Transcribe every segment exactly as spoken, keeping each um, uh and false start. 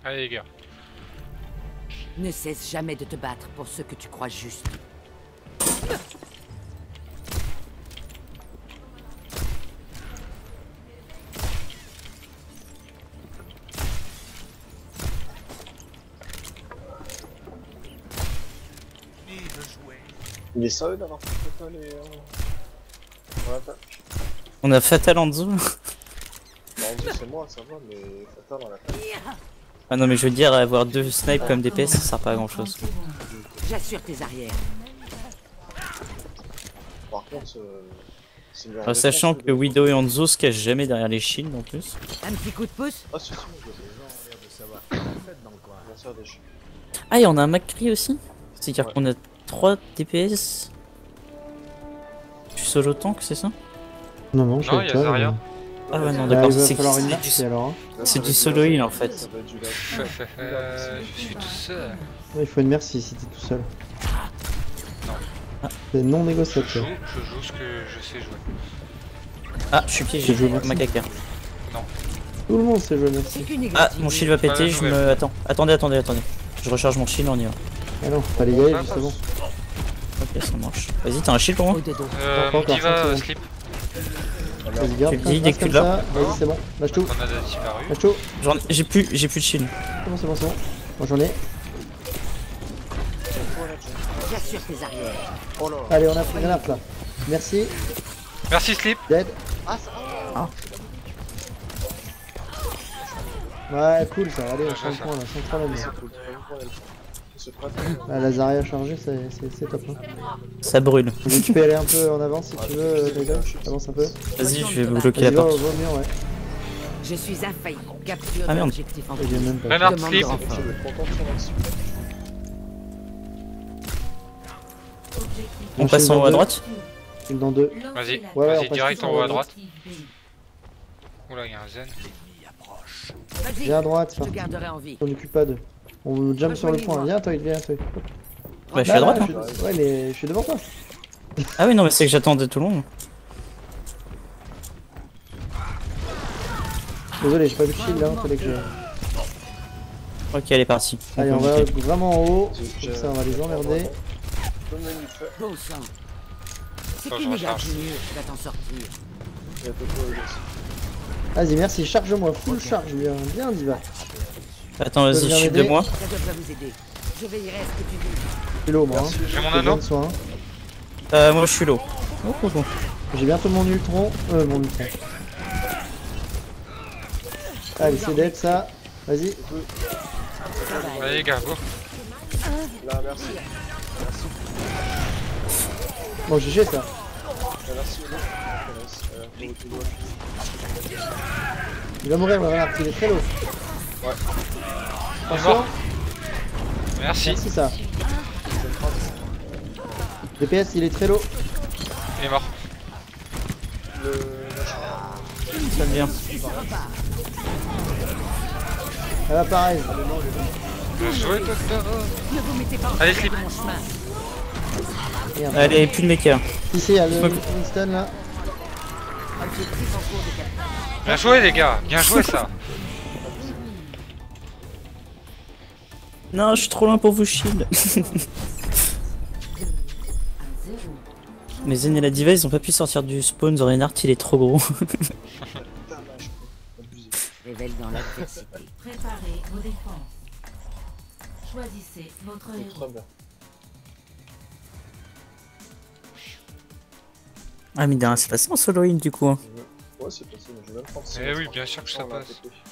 Allez les gars. Ne cesse jamais de te battre pour ce que tu crois juste. Il est sérieux d'avoir fait Fatal et... Euh... Ouais, attaque. On a Fatal en dessous. Bah, Enzo c'est moi, ça va, mais Fatal on l'a fait. Ah non mais je veux dire, avoir deux snipes comme D P S ça sert pas à grand chose. J'assure tes arrières. Par contre, euh, c'est une Alors, sachant que Widow et Hanzo se cachent jamais derrière les shields en plus. Un petit coup de pouce. Ah si si, moi je sais. Bien sûr, des chiens. Ah et on a un McCree aussi. C'est-à-dire Ouais. qu'on a trois D P S. Tu solo tank, c'est ça? Non, non, je Non, suis y a avec toi. Zarya. mais- Ah ouais non Ah, d'accord, il va c'est falloir une c'est marque du, alors. Hein. c'est du solo heal en fait. Ça va être du lag. Euh, je suis tout seul. Ouais, il faut une merci si t'es tout seul. Non. Ah, c'est non Je négociable. joue, je joue ce que je sais jouer. Ah je suis piégé, Je joue j'ai ma caca. Tout le monde sait jouer merci. C'est qu'une Ah égratignure. mon shield va Pas péter, la je nouvelle. me... Attends, attendez, attendez, attendez. Je recharge mon shield, on y va. Ah non, fallait y aller Ah, justement. Ok ça marche. Vas-y t'as un shield pour moi? Au de dos. Euh, Encore, mon diva encore, euh, c'est slip. Vas-y, garde, Tu me dis reste dès que tu comme l'as. ça. Vas-y, c'est bon. Lâche tout. On a disparu. Lâche tout. J'en- J'ai plus, j'ai plus de shield. C'est bon, c'est bon, c'est bon. Moi j'en ai. J'assure tes arrières. Oh là. Allez, on a pris un arc là. Merci. Merci slip. Dead. Ah ça Ah. Ouais, cool ça. Allez, on Ouais, change ça. de point là. Sans problème. c'est cool. C'est prêt. Ah, la Zarya chargée, c'est c'est- c'est top. Hein. Ça brûle. Donc, tu peux aller un peu en avant si tu veux, euh, Taïga. Avance un peu. Vas-y je vais bloquer Vas-y, la va porte. au mur, ouais. Je suis infaillible. Capture Ah, merde. l'objectif en Et j'ai même pas. Renard Demande slip. de renfort. Je vais être content de son action. On passe en haut à droite? Une dans deux. Vas-y, Ouais, ouais, on vas-y passe direct tous en en haut à haut. droite. Oula, il y a un zen. Vas-y, Viens à droite, je te garderai en vie. on occupe pas de. On jump sur le point. Viens, toi, viens, toi. Bah je suis à droite Là, hein. là, je suis- Ouais, mais je suis devant toi. Ah oui non mais c'est que j'attendais tout le long. Désolé, j'ai pas vu de shield là, fallait que je. Ok elle est partie. Allez, on peut va monter. vraiment en haut. J'ai- Comme ça, on va les emmerder. Donne-le vite fait. Bon sang. C'est Attends, je qu'une recharge. égratignure. Tu vas t'en sortir. Il y a peu de choses. Vas-y, merci, charge-moi, full charge, bien, bien, Diva. Attends vas-y Tu veux shield de m'aider moi. Ça devrait vous aider. Je veillerai à ce que tu vis. Je suis low, moi. Hein. J'ai mon J'ai besoin anneau. de soin. Euh moi je suis low. Oh, oh, oh. J'ai bientôt mon ultron. Euh, mon ultron. Allez, c'est dead ça. Vas-y. Allez les gars, go. Là, merci. Bon, G G ça. Là, merci. Là, merci. Euh, tout doigt. Il va mourir, le renard, il est très low. Il est Attention. mort. Merci. Merci ça. D P S, il est très low. Il est mort. Le... Ça me vient. Elle va pareil. Bien joué, docteur. Ne vous mettez pas en Allez, travers slip. de mon chemin. Merde. Allez plus de mecha. Ici, il y a le Ok. Winston là. Objectif en cours de capture. Bien joué les gars, bien joué ça. Non je suis trop loin pour vous shield. Mais Zen et la Diva ils ont pas pu sortir du spawn, Reinhardt il est trop gros. Putain, là, je peux abuser. Révèle dans l'adversité. Préparez vos défenses. Choisissez votre C'est héros. très bien. Ah mais derrière c'est passé en solo heal du coup. Hein. Ouais, c'est possible, mais je vais même prendre Eh oui, bien sûr que ça passe.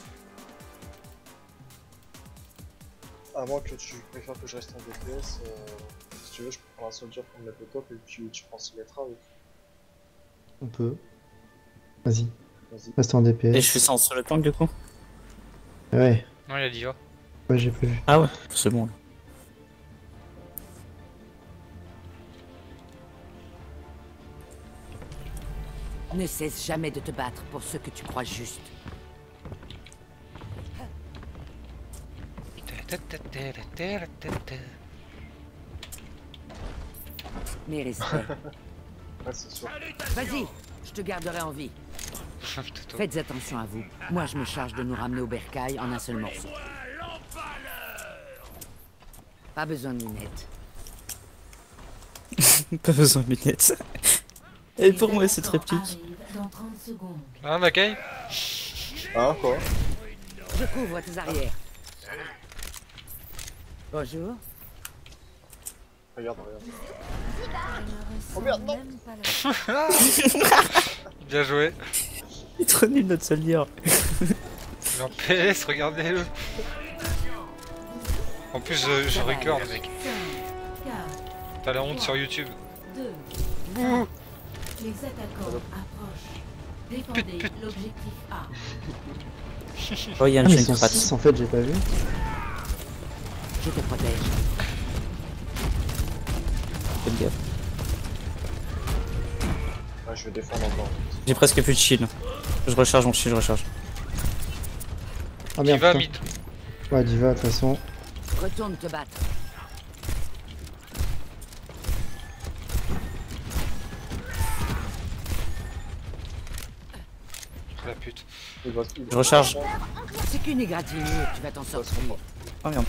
À moins que tu préfères que je reste en D P S, euh, si tu veux, je peux prendre un soldier pour me mettre au top et puis tu prends Symmetra avec. On peut. Vas-y. Vas-y. Reste en D P Et S. je fais ça en solo tank du coup. Ouais. Non, il a dit oh. Ouais, j'ai prévu. Ah ouais, c'est bon. Ne cesse jamais de te battre pour ce que tu crois juste. Mes respects. Ouais, c'est sûr. Vas-y, je te garderai en vie. Faites attention à vous. Moi, je me charge de nous ramener au bercail en un seul morceau. Pas besoin de lunettes. Pas besoin de lunettes. Et pour moi, c'est très petit. Dans trente secondes. Ah, Mackay. Hein, quoi? Je couvre tes arrières. Bonjour. Regarde, regarde. Oh merde, non. Bien joué. Il est trop nul notre soldier. Il est en P S, regardez-le. En plus, je, je record, mec. T'as la honte sur YouTube. deux. Les attaquants approchent. Défendez l'objectif A. Oh, il y a un Ah, mais ils sont Junkrat. six en fait, j'ai pas vu. Je te protège. Faites gaffe. Ouais, je vais défendre encore. J'ai presque plus de shield. Je recharge mon shield, je recharge. Ah Qui merde, va putain. mid. Ouais, Diva, de toute façon. Retourne te battre. La pute. Il va- il va- Je recharge. C'est qu'une égratignure, tu vas t'en sortir. Oh merde.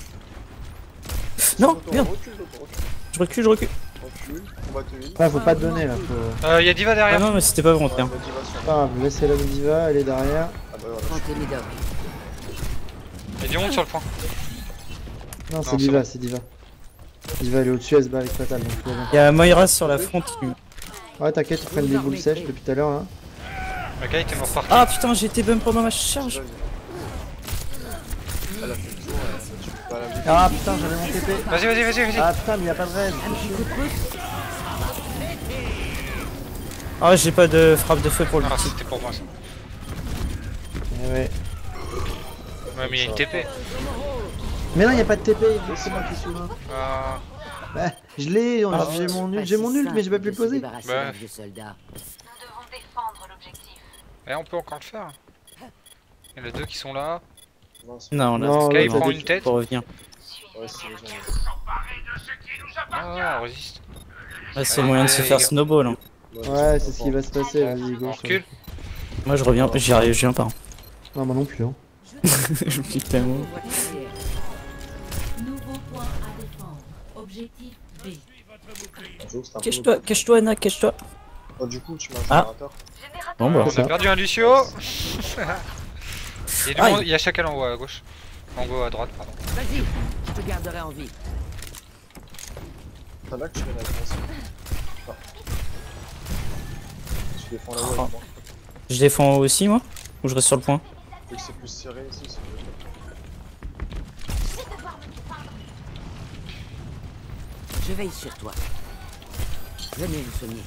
Non, Auto, merde. recule, auto, recule, Je recule, je recule. recule, on va te heal. Ah, faut pas te donner là. Faut... Euh, y'a Diva Ah derrière. non, mais c'était pas Ouais, volontaire. vas-y, va sur- Pas grave, laissez la Diva, elle est derrière. Ah bah voilà. Prends tes médocs. Y'a du monde sur le point. Non, c'est c'est Diva, bon. c'est Diva. Diva, elle est au-dessus, elle se bat avec Fatal, donc tout va bien. Il y a Moira sur la front. Ouais, t'inquiète, ils prennent des boules sèches depuis tout à l'heure. Hein. Mackay, t'es mort par Ah putain, j'ai été bump pendant ma charge. Elle a fait le tour, elle- tu peux pas la buter. Ah putain, j'avais mon T P. Vas-y, vas-y, vas-y, vas-y. Ah putain, mais y'a pas de raid. Un petit coup de pouce. Ah, j'ai pas de frappe de feu pour le Ah, petit. c'était pour moi ça. Eh ouais. Ouais, mais y'a une T P. Mais non, y'a pas de T P, c'est moi qui suis là. Ah, Bah, je l'ai, on- Ah, j'ai mon Pas ult, j'ai si mon ult, mais j'ai pas simple pu le de se poser. débarrasser Ouais. d'un vieux soldat. et on peut encore le faire. Y'a les deux qui sont là. Non, c'est- Non, là, Non, Sky là, prend t'as une des- tête. pour revenir. Ouais, c'est les gens. Ah, on résiste. Là, c'est le moyen de se faire snowball. Hein. Ouais, c'est ce qui va se passer, vas-y, On gauche. recule. Moi, je reviens, j'y arrive, je viens pas. Non, moi non plus. Hein. Je me dis tellement. Couvre tes arrières. Nouveau point à défendre. Objectif B. J'avoue que c'est un peu Cache-toi, cache-toi, Anna, cache-toi. Oh, du coup, tu m'as un Ah. générateur. Bon, bah, On ça. a perdu un Lucio. Y'a du Aïe. monde, y'a chacal en haut à gauche. En haut à droite, pardon. Vas-y, je te garderai en vie. T'as là que tu fais la défense. Ah. Tu défends là-haut avec moi. je défends aussi, moi. Ou je reste sur le point. Vu que c'est plus serré ici, c'est mieux. Je veille sur toi. Venez vous soigner.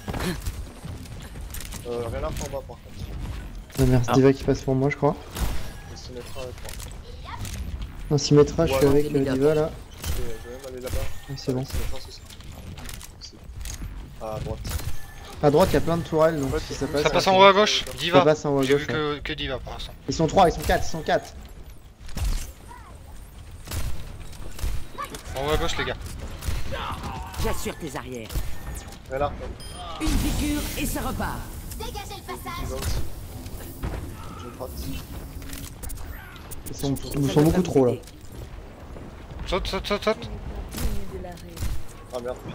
Euh, rien à faire en bas par contre. Ah merde, c'est Ah. Diva qui passe pour moi, je crois. Il se mettra avec moi. Non, Symmetra, je suis Ouais, avec non, euh, Diva là. Je vais, je vais même aller là-bas. Oui, c'est bon. C'est la chance aussi. Ici. À droite. À droite, il y a plein de tourelles, donc Ouais, si ça passe. Ça passe ça- en haut à gauche. Ça Diva. passe en haut à J'ai gauche. vu que, que Diva pour l'instant. Ils sont trois, ils sont quatre, ils sont quatre. En haut à gauche, les gars. J'assure tes arrières. Rien à Une piqûre et ça repart. faire. Je me pratique. Ils sont, Ça ils sont devrait beaucoup vous trop là. aider. Saute, saute, saute, saute. Ah merde, putain.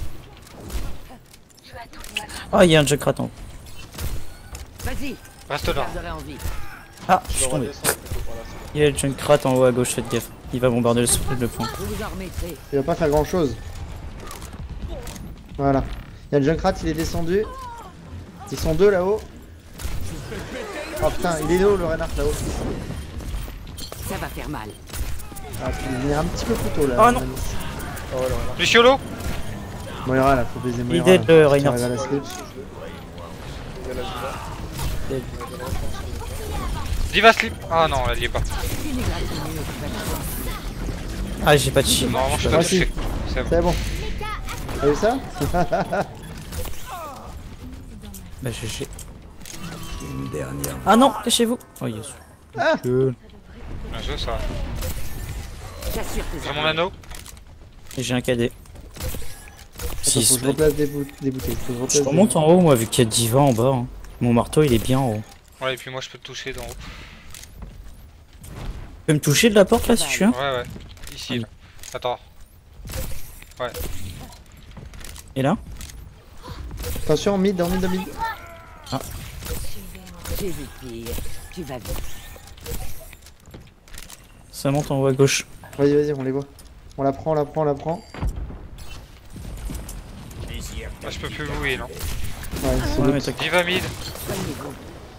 Ah, il y a un Junkrat en haut. Vas-y, Reste je te là. garderai en vie. Ah, je Je suis dois tombé. redescendre plutôt par là. c'est bon. Il y a le Junkrat en haut à gauche, faites gaffe. Il va bombarder le, le point. Vous vous en remettrez. Il va pas faire grand chose. Voilà. Il y a le Junkrat, il est descendu. Ils sont deux là-haut. Oh putain, il est là-haut le Reinhardt là-haut. Ça va faire mal. Ah, tu vas venir un petit peu plus tôt là. Oh non. Ah ouais, là, là. Luciolo. Moira là, faut baiser Moira. Il est dead, là. le Tu Reinhardt. arrives à la slip. Il y a la Diva. Dead. Diva slip. Ah non, elle y est pas. C'est une égratignure, tu vas t'en sortir. Ah, j'ai pas de shield. Normalement, je Moi t'ai aussi. touché. C'est bon. C'est bon. T'as vu ça? Bah, G G. Ah non, cachez-vous. Oh, yes. Ah. Cool. Bien joué, ça. J'assure tes J'ai mon arrières. anneau. Et j'ai un cadet. Attends, six. faut que je replace des, bou des bouteilles. Faut que je replace Je des- remonte en haut, moi, vu qu'il y a Diva en bas. Hein. Mon marteau, il est bien en haut. Ouais, et puis moi, je peux te toucher d'en haut. Tu peux me toucher de la porte là si tu veux? Ouais, ouais. Ici, là. Attends. Ouais. Et là? Attention, mid, en mid, en mid. J'ai vu pire. Tu vas vite. Ça monte en haut à gauche. Vas-y, vas-y, on les voit. On la prend, on la prend, on la prend. Ah, je peux plus louer, non. Ouais, c'est Ouais, bon. mais t'inquiète. Diva mid. Soignez-vous.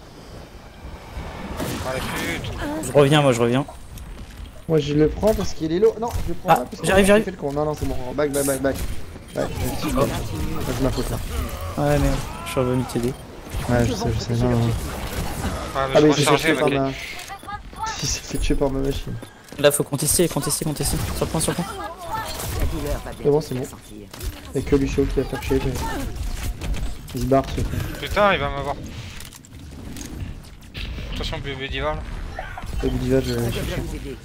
Ah la pute. Je reviens, moi je reviens. Moi, je le prends parce qu'il est low. Non, je le prends Ah, pas parce que j'arrive, j'ai j'arrive. fait le con. Non, non, c'est bon. Back, back, back, back. Back. Tu Oh, continues. c'est ma faute là. Ouais, merde. Je suis revenu t'aider. Ouais, je sais, je sais. Non, non. Ah, mais Ah, je mais il vais s'est fait recharger tuer par avec ma. Il s'est fait tuer par ma machine. Là, faut contester, contester, contester. Sur le point, sur le point. La douleur va bien C'est bon, c'est bon. sortir. Y'a que Lucio qui va faire chier. mais- Il se barre ce con. Putain, il va m'avoir. Attention, bébé Diva là. Le Diva, je vais Ça aller devrait chercher. vous aider.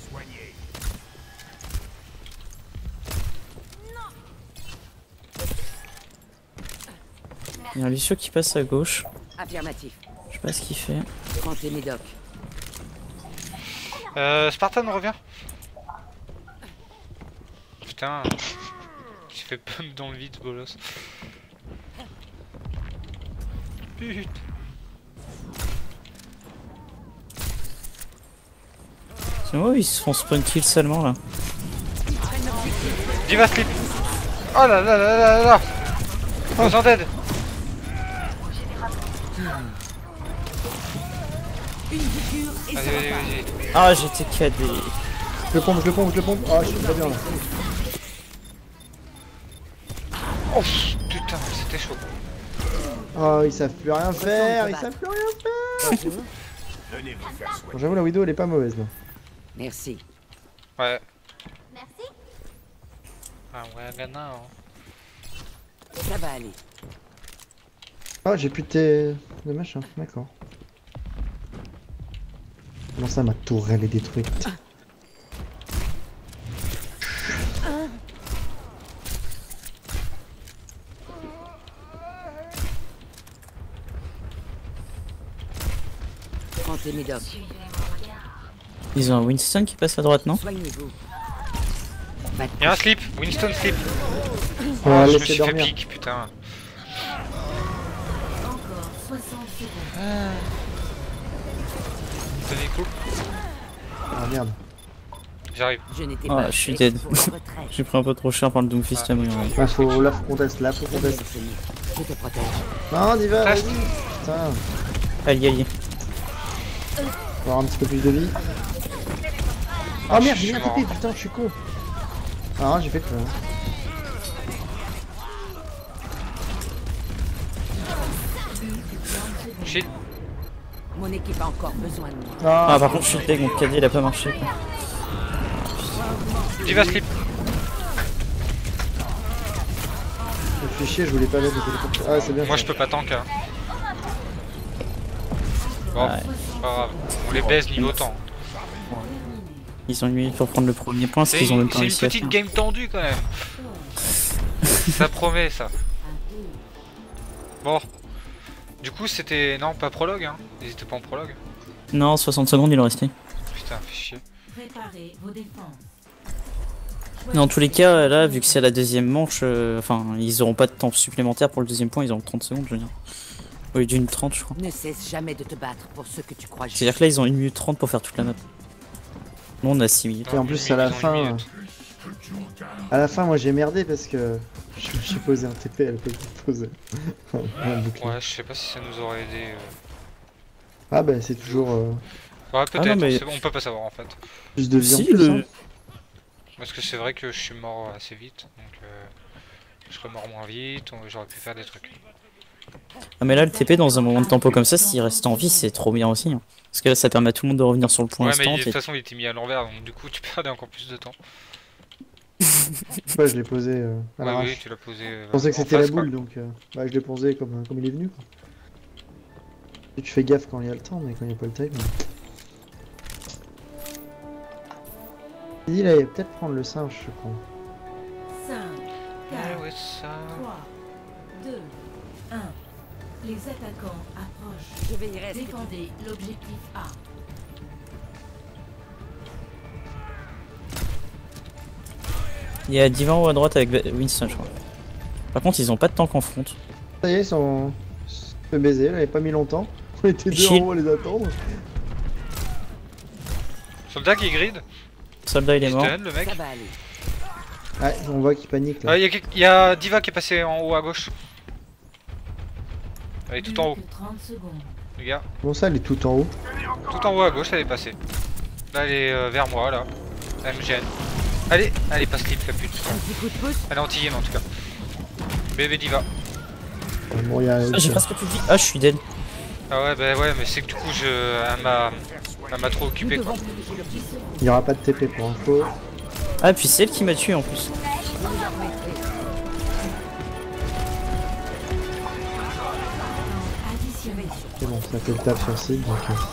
Il y a un Lucio qui passe à gauche. Affirmatif. Je sais pas ce qu'il fait. Prends tes médocs. Euh, Spartan revient. Putain. J'ai fait pump dans le vide, bolos. Putain. C'est moi, ils se font spawn kill seulement là. Diva slip. Oh là là là là là. Besoin d'aide. Vas-y, vas-y, vas-y. Ah, j'étais cadé. Je le pompe, je le pompe, je le pompe. Ah, je suis très bien là. Oh putain, c'était chaud. Oh, ils savent plus rien faire, ils savent plus rien faire. Bon, j'avoue, la Widow elle est pas mauvaise là. Merci. Ouais. Merci. Ah ouais, Gana. Ça va aller. Ah, j'ai plus de tes... de machin, d'accord. Comment ça, ma tourelle est détruite? Prends tes médocs. Ils ont un Winston qui passe à droite, non? Soignez-vous. Y'a un slip, Winston slip. On va Oh, je me laisser suis fait dormir. pique, putain. Encore soixante secondes. Tenez coup. Ah merde. J'arrive. Je n'étais Ah, pas je suis fait dead. pour la retraite. J'ai pris un peu trop cher par le Doomfist à moi. Là, faut... là, faut qu'on teste, là, faut qu'on Très bien, teste. Sonic. Je te protège. Non, Diva, vas-y. Test. Putain, Allié, allié. on va avoir un petit peu plus de vie. Ah, Oh merde, je j'ai suis mis un mort. T P, putain, je suis con. Ah, j'ai fait le con. Shit. Mon équipe a encore besoin de moi. Ah, Ah, par contre, je suis deg, mon cadet il a pas marché. Quoi. Diva slip. je me fais chier, je voulais pas mettre le téléporteur. Ah, c'est bien. Moi je peux pas tank. Hein. Bon, Ouais. c'est pas grave. On les baise niveau temps. Ils ont eu pour prendre le premier point, parce C'est qu'ils ont une, même pas c'est une réussi à petite faire. game tendue quand même. Ça promet ça. Bon. Du coup c'était... Non, pas prologue hein. Ils étaient pas en prologue. Non, soixante secondes il en restait. Putain, fait chier. Préparez vos défenses. Dans tous les cas, là, vu que c'est la deuxième manche, euh, enfin, ils auront pas de temps supplémentaire pour le deuxième point, ils auront trente secondes, je veux dire. Au lieu d'une trente, je crois. Ne cesse jamais de te battre pour ce que tu crois juste. C'est-à-dire que là, ils ont une minute trente pour faire toute la map. Nous, on a six minutes. Et en plus, à la Ils ont une fin, minute. à la fin, moi j'ai merdé parce que je me suis posé un T P à la place de poser un bouclier. Ouais, je sais pas si ça nous aurait aidé. euh. Ah bah c'est toujours euh, Ouais, peut-être, Ah non, mais- on, sait- on peut pas savoir en fait. plus de vie en Si, plus. le... hein. Parce que c'est vrai que je suis mort assez vite, donc euh, je serais mort moins vite, on- j'aurais pu faire des trucs. Ah, mais là, le T P, dans un moment de tempo comme ça, s'il reste en vie, c'est trop bien aussi. Hein. Parce que là, ça permet à tout le monde de revenir sur le point Ouais, mais instant. il- de toute et- façon il était mis à l'envers, donc du coup tu perdais encore plus de temps. Ouais, je l'ai posé euh, à Ouais, l'arrache. oui, tu l'as posé. euh, Je pensais que en c'était la face, quoi. boule donc euh, bah, je l'ai posé comme, euh, comme il est venu. Quoi. Et tu fais gaffe quand il y a le temps, mais quand il n'y a pas le time. Il dit là, il va peut-être prendre le singe, je crois. cinq, Ouais, quatre, ouais, ça. trois, deux, un. Les attaquants approchent. Je vais y rester. Défendez l'objectif A. Il y a Divan en haut à droite avec Winston, je crois. Par contre, ils ont pas de tank en front. Ça y est, ils sont fait baiser, là, il n'y a pas mis longtemps. On était deux Chill. en haut à les attendre. Soldat qui grid. Soldat, il est mort. Stun, le mec. Ça va aller. Ouais, on voit qu'il panique là. Ah, il y, a quelque- y a Diva qui est passé en haut à gauche. Elle est tout en haut, Plus que trente secondes. les gars. Bon, ça, elle est tout en haut. Tout en haut à gauche, elle est passée. Là, elle est euh, vers moi, là. Elle me gêne. Allez, allez, passe slip, la pute. Un petit coup de pouce. Elle est anti-game en tout cas. Bébé Diva. Bon, il y a. Ah, j'ai presque plus de vie. Ah, je suis dead. Ah ouais, bah ouais, mais c'est que du coup, je... elle m'a elle m'a trop Nous occupé quoi. devons privilégier le plus. Il n'y aura pas de T P pour info. Ah, puis c'est elle qui m'a tué en plus. Additionné. C'est bon, ça fait le taf sur site donc. euh,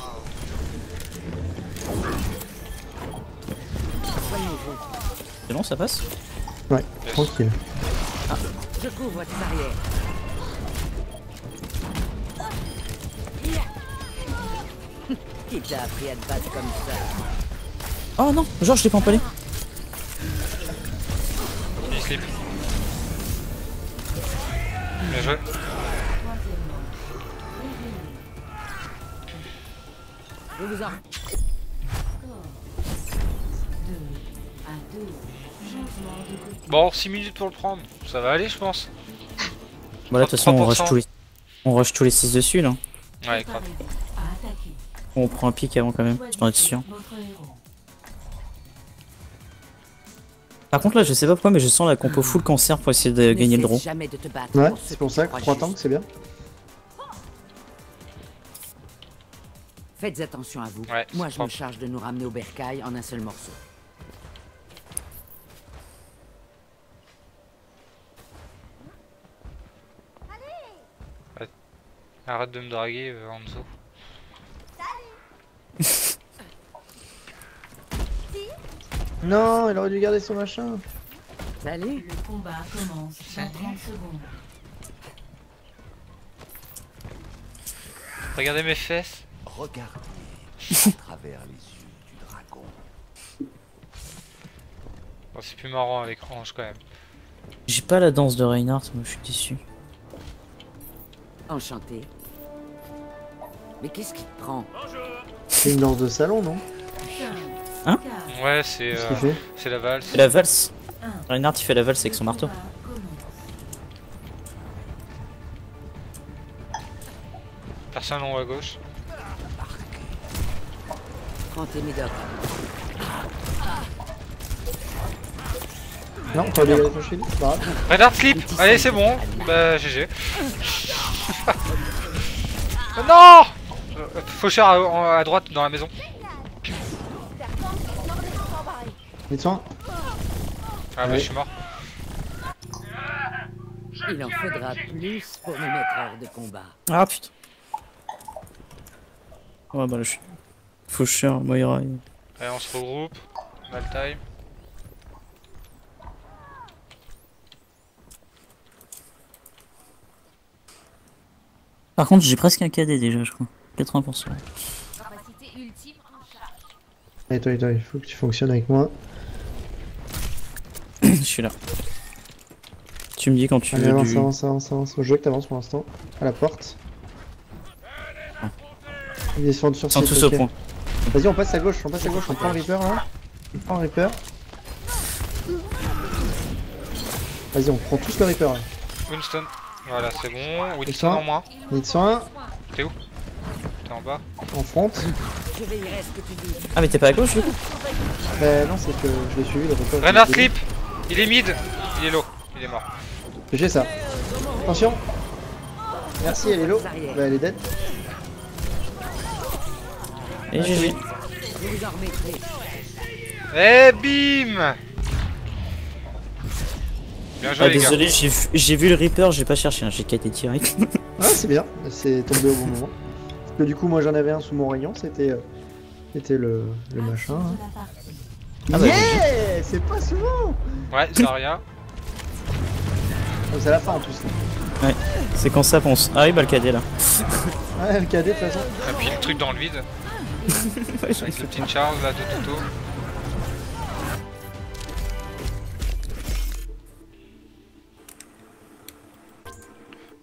Soignez-vous. C'est bon, ça passe? Ouais, Yes. tranquille. Je couvre votre barrière. Qui t'a appris à te battre comme ça? Oh non, genre je l'ai pas empalé. Il slip. Bien joué. Je vous en... À deux. Changement de côté. Bon, six minutes pour le prendre. Ça va aller, je pense. Bon, là, de toute façon, on rush trois pour cent. tous les. On rush tous les six dessus là. Ouais, grave. Préparez-vous à attaquer. On prend un pic avant quand même, pour être sûr. Votre héros. Par contre, là, je sais pas pourquoi, mais je sens la compo full cancer pour essayer de gagner le N'essaie draw. jamais de te battre Ouais, pour ceux c'est pour que ça tu que crois trois juste. tanks c'est bien. Faites attention à vous. Ouais, Moi, c'est je me propre. charge de nous ramener au bercail en un seul morceau. Arrête de me draguer, euh, Hanzo. Non, il aurait dû garder son machin. Salut. Le combat commence dans trente secondes. Regardez mes fesses. Regardez à travers les yeux du dragon. Bon, c'est plus marrant avec Range quand même. J'ai pas la danse de Reinhardt, moi je suis déçu. Enchanté. Mais qu'est-ce qui te prend? C'est une danse de salon, non? Hein? quatre, Ouais, c'est Qu'est-ce euh, qu'il fait? c'est la valse. C'est la valse. un. Reinhardt il fait la valse avec son marteau. Combat commence. Personne en haut à gauche. Prends tes médocs. Non, pas obligé d'aller toucher lui. C'est pas grave. Reinhardt slip. Allez, c'est bon. Bah, G G. Oh non, euh, Faucheur à, à droite dans la maison. Mets soin. Ah bah Ouais. je suis mort. Il en faudra plus pour me mettre hors de combat. Ah putain. Ouais, bah là je suis. Faucheur, Moira. il- Allez, on se regroupe. On a le time. Par contre, j'ai presque un K D déjà, je crois. quatre-vingts pour cent. Allez, toi, toi, il faut que tu fonctionnes avec moi. Je suis là. Tu me dis quand tu Allez, veux avance, du... avance, avance, avance. Je veux que t'avances pour l'instant. À la porte. Ils descendent sur Ils sont site, tous ok. au point. Vas-y, on passe à gauche, on passe à gauche, on prend le Reaper là. On prend le Reaper. Vas-y, on prend tous le Reaper là. Winston. Voilà, c'est bon. Winston ça en moins. Need soin, T'es où? T'es en bas. en front. Je veillerai à ce que tu dis. Ah, mais t'es pas à gauche du coup? Bah non, c'est que je l'ai suivi le Reaper. Reinhardt slip. Il est mid. Il est low. Il est mort. J'ai ça. Attention. Merci, elle est low. Bah elle est dead. Et G G. Je vous en remettrai. Eh bim. Bien joué Ah, les gars. désolé, j'ai vu, j'ai vu le Reaper, j'ai pas cherché, hein, j'ai quitté direct. Ah, c'est bien. C'est tombé au bon moment. Parce que du coup, moi j'en avais un sous mon rayon. C'était euh, c'était le, le machin. hein. Ah bah, Yeah, c'est pas souvent. Ouais, ça rien. Oh, c'est à la fin en plus. là. C'est quand ça pense. Ah oui, bah le K D là. Ouais, le K D de toute façon. Et puis le truc dans le vide. Ouais, j'en Avec fais le pas. petit Charles là de Toto.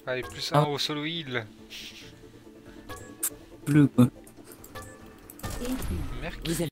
Allez, plus Ah. un au solo heal. Bleu quoi. Et puis, Merc. Vous êtes